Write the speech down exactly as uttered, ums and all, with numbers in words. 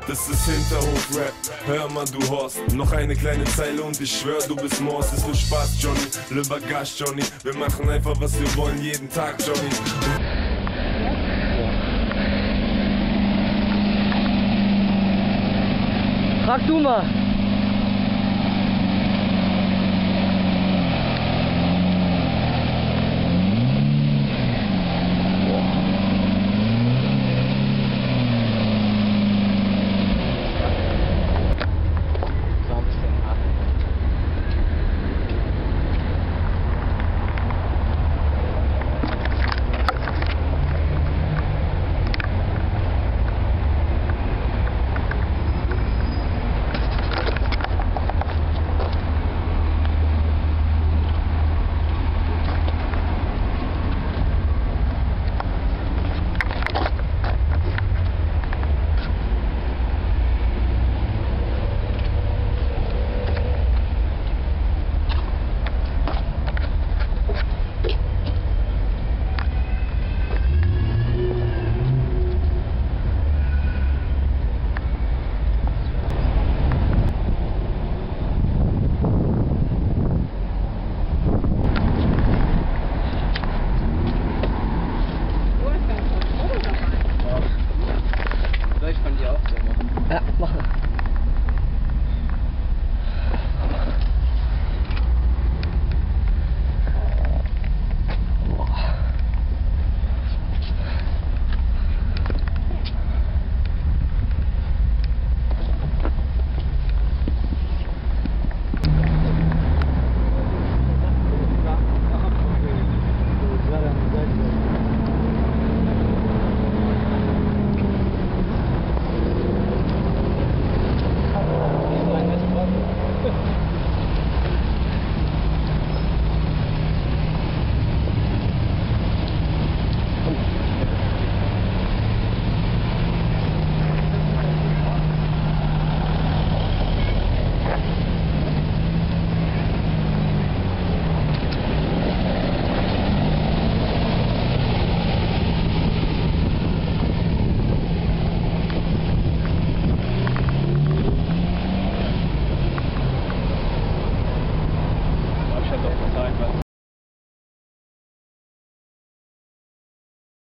Das ist Hinterhof-Rap, hör mal du Horst. Noch eine kleine Zeile und ich schwör du bist Morse. Ist nur Spaß Johnny, le Bagage Johnny. Wir machen einfach was wir wollen jeden Tag Johnny. Frag du mal.